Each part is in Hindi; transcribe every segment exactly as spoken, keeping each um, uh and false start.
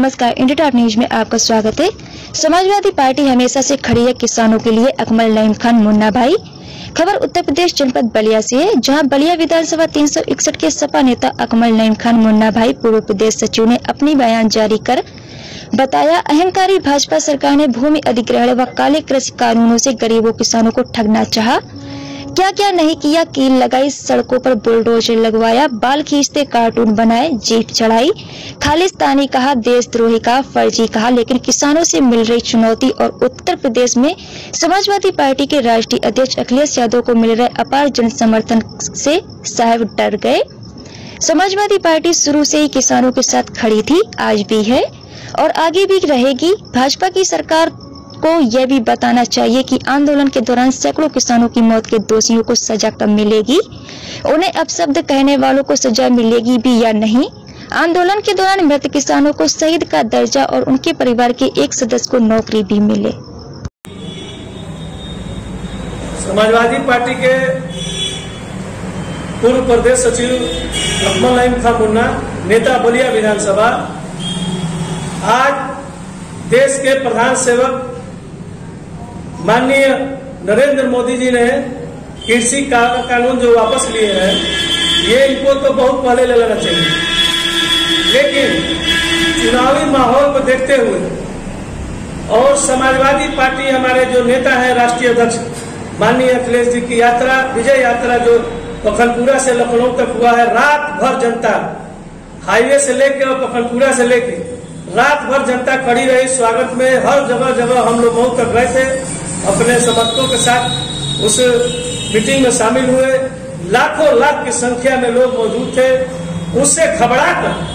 नमस्कार, इंडिया टॉप न्यूज में आपका स्वागत है। समाजवादी पार्टी हमेशा से खड़ी है किसानों के लिए। अकमल नईम खान मुन्ना भाई। खबर उत्तर प्रदेश जनपद बलिया से है, जहां बलिया विधानसभा तीन सौ इकसठ के सपा नेता अकमल नईम खान मुन्ना भाई पूर्व प्रदेश सचिव ने अपनी बयान जारी कर बताया, अहंकारी भाजपा सरकार ने भूमि अधिग्रहण व काले कृषि कानूनों से गरीबों किसानों को ठगना चाहा। क्या क्या नहीं किया, कील लगाई, सड़कों पर बुलडोजर लगवाया, बाल खींचते कार्टून बनाए, जीप चढ़ाई, खालिस्तानी कहा, देशद्रोही कहा, फर्जी कहा, लेकिन किसानों से मिल रही चुनौती और उत्तर प्रदेश में समाजवादी पार्टी के राष्ट्रीय अध्यक्ष अखिलेश यादव को मिल रहे अपार जन समर्थन से साहब डर गए। समाजवादी पार्टी शुरू से ही किसानों के साथ खड़ी थी, आज भी है और आगे भी रहेगी। भाजपा की सरकार को यह भी बताना चाहिए कि आंदोलन के दौरान सैकड़ों किसानों की मौत के दोषियों को सजा कब मिलेगी, उन्हें अपशब्द कहने वालों को सजा मिलेगी भी या नहीं। आंदोलन के दौरान मृत किसानों को शहीद का दर्जा और उनके परिवार के एक सदस्य को नौकरी भी मिले। समाजवादी पार्टी के पूर्व प्रदेश सचिव अकमल नईम खान मुन्ना, नेता बलिया विधानसभा, आज देश के प्रधान सेवक माननीय नरेंद्र मोदी जी ने कृषि कानून जो वापस लिए हैं, ये इनको तो बहुत पहले ले लेना चाहिए, लेकिन चुनावी माहौल को देखते हुए और समाजवादी पार्टी हमारे जो नेता हैं राष्ट्रीय अध्यक्ष माननीय अखिलेश जी की यात्रा, विजय यात्रा जो पखनपुरा से लखनऊ तक हुआ है, रात भर जनता हाईवे से लेके और पखनपुरा से लेके रात भर जनता खड़ी रही स्वागत में। हर जगह जगह हम लोग बहुत तक गए थे, अपने समर्थकों के साथ उस मीटिंग में शामिल हुए। लाखों लाख की संख्या में लोग मौजूद थे। उससे घबरा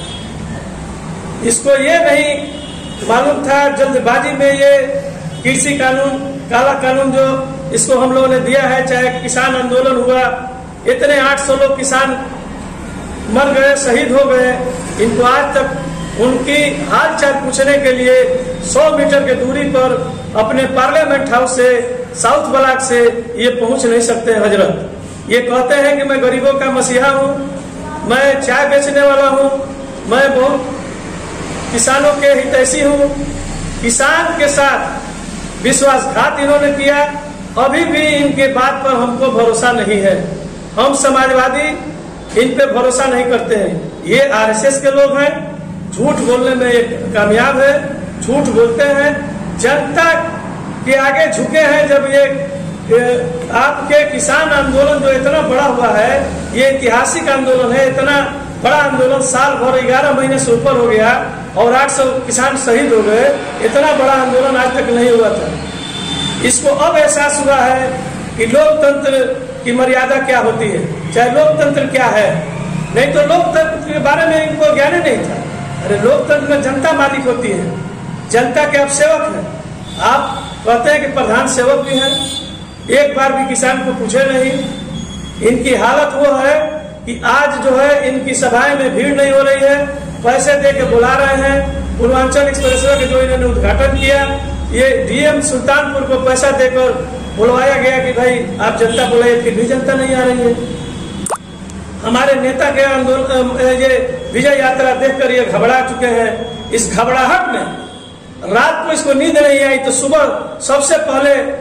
कर इसको ये नहीं मालूम था, जल्दबाजी में ये कृषि कानून, काला कानून जो इसको हम लोगों ने दिया है, चाहे किसान आंदोलन हुआ, इतने आठ सौ लोग किसान मर गए, शहीद हो गए, इनको आज तक उनकी हालचाल पूछने के लिए सौ मीटर की दूरी पर अपने पार्लियामेंट हाउस से, साउथ ब्लॉक से ये पहुंच नहीं सकते। हजरत ये कहते हैं कि मैं गरीबों का मसीहा हूं, मैं चाय बेचने वाला हूं, मैं बहुत किसानों के हितैषी हूं। किसान के साथ विश्वासघात इन्होंने किया। अभी भी इनके बात पर हमको भरोसा नहीं है। हम समाजवादी इन पे भरोसा नहीं करते हैं। ये आरएसएस के लोग हैं, झूठ बोलने में ये कामयाब है, झूठ बोलते हैं, जनता के आगे झुके हैं। जब ये आपके किसान आंदोलन जो इतना बड़ा हुआ है, ये ऐतिहासिक आंदोलन है, इतना बड़ा आंदोलन, साल भर ग्यारह महीने से ऊपर हो गया और आठ सौ किसान शहीद हो गए, इतना बड़ा आंदोलन आज तक नहीं हुआ था। इसको अब एहसास हुआ है कि लोकतंत्र की मर्यादा क्या होती है, चाहे लोकतंत्र क्या है। नहीं तो लोकतंत्र के बारे में इनको ज्ञान नहीं था। अरे लोकतंत्र में जनता मालिक होती है, जनता के आप सेवक हैं। आप कहते हैं कि प्रधान सेवक भी हैं, एक बार भी किसान को पूछे नहीं। इनकी हालत वो है कि आज जो है इनकी सभाएं में भीड़ नहीं हो रही है, पैसे दे के बुला रहे हैं। पूर्वांचल एक्सप्रेसवे के जो इन्होंने उद्घाटन किया, ये डीएम सुल्तानपुर को पैसा देकर बुलवाया गया कि भाई आप जनता बुलाइए, फिर भी जनता नहीं आ रही है। हमारे नेता के आंदोलन, ये विजय यात्रा देखकर ये घबरा चुके हैं। इस घबराहट में रात को इसको नींद नहीं आई, तो सुबह सबसे पहले